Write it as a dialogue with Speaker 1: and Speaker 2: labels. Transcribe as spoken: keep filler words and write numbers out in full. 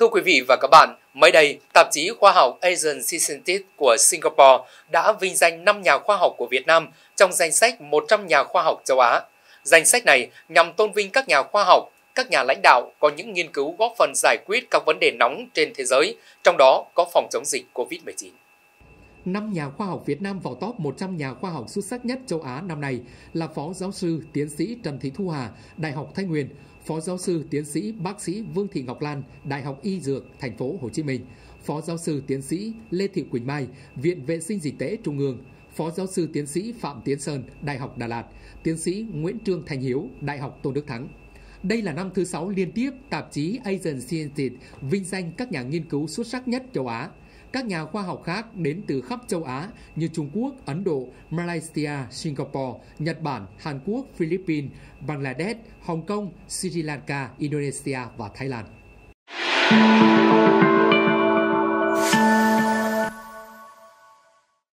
Speaker 1: Thưa quý vị và các bạn, mới đây, tạp chí khoa học Asian Scientist của Singapore đã vinh danh năm nhà khoa học của Việt Nam trong danh sách một trăm nhà khoa học châu Á. Danh sách này nhằm tôn vinh các nhà khoa học, các nhà lãnh đạo có những nghiên cứu góp phần giải quyết các vấn đề nóng trên thế giới, trong đó có phòng chống dịch Covid mười chín.
Speaker 2: Năm nhà khoa học Việt Nam vào top một trăm nhà khoa học xuất sắc nhất châu Á năm nay là Phó Giáo sư Tiến sĩ Trần Thị Thu Hà, Đại học Thái Nguyên, Phó Giáo sư Tiến sĩ Bác sĩ Vương Thị Ngọc Lan, Đại học Y Dược, Thành phố Hồ Chí Minh, Phó Giáo sư Tiến sĩ Lê Thị Quỳnh Mai, Viện Vệ sinh Dịch tễ Trung ương, Phó Giáo sư Tiến sĩ Phạm Tiến Sơn, Đại học Đà Lạt, Tiến sĩ Nguyễn Trương Thành Hiếu, Đại học Tôn Đức Thắng. Đây là năm thứ sáu liên tiếp tạp chí Asian Scientist vinh danh các nhà nghiên cứu xuất sắc nhất châu Á. Các nhà khoa học khác đến từ khắp châu Á như Trung Quốc, Ấn Độ, Malaysia, Singapore, Nhật Bản, Hàn Quốc, Philippines, Bangladesh, Hồng Kông, Sri Lanka, Indonesia và Thái Lan.